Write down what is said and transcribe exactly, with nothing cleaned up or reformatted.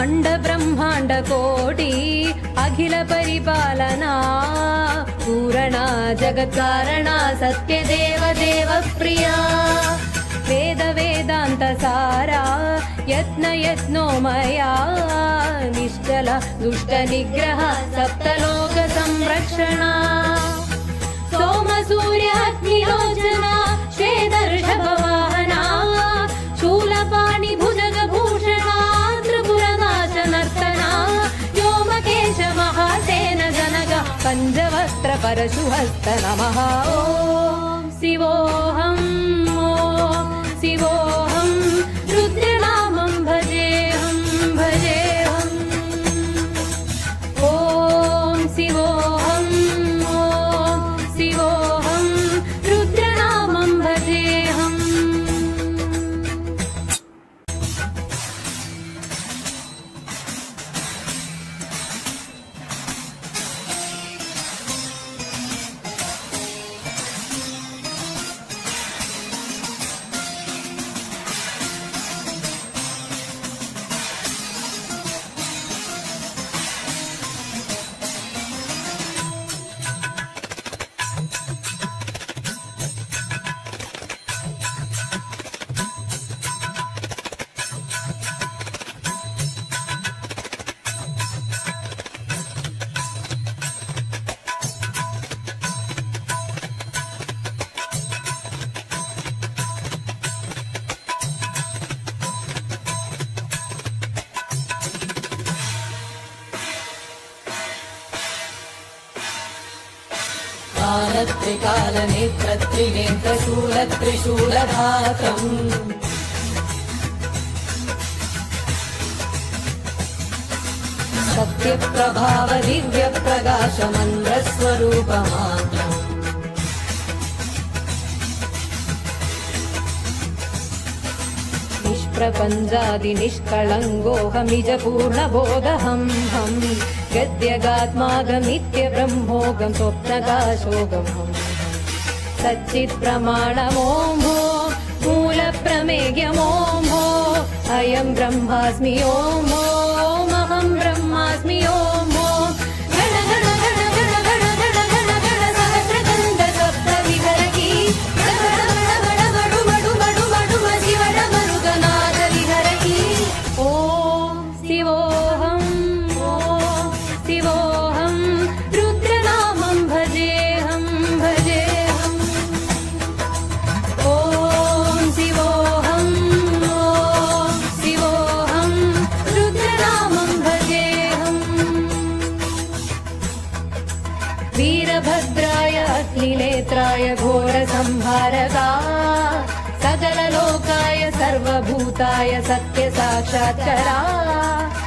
अंड ब्रह्मांड कोटि अखिल परिपालना पूरणा जगत्कारणा सत्य देव देव प्रिया वेद वेदांत सारा यत्न यत्नो मया निश्चल दुष्ट निग्रह सप्तलोक संरक्षणा सोम सूर्य अग्निलोचना श्वेतर्षभ वाहना शूलपाणि भुजग भूषणा त्रिपुरनाश नर्तना व्योमकेश महासेन जनक पंचवस्त्र परशुहस्त नमः ओम शिवोऽहम् शिवोऽहं रुद्रनामं भजेऽहं भजेऽहम् ॐ शिवोऽहं ॐ शिवोऽहं रुद्रनामं भजेऽहम् त्रिकाल नेत्र त्रिनेत्र शूल त्रिशूलधातम् सत्य प्रभाव दिव्य प्रकाश मंद्र स्वरूपमात्रम् निष्प्रपञ्चादि निष्कळङ्गोऽहमिज पूर्णबोधहं हं गद्यगात्मागमित्य ब्रह्मोगं स्वप्नकाशोगम् सच्चित् प्रमाणमोऽम्भो मूलप्रमेयमोऽम्भो अयं ब्रह्मास्मि ओमोऽहं ब्रह्मास्मि ओमो गण गण गण गण गण गण गण गण सहस्रगन्ध सप्तविहरति वीरभद्राय अग्निनेत्राय घोरसंहारका सकललोकाय सर्वभूताय सत्य साक्षात्करा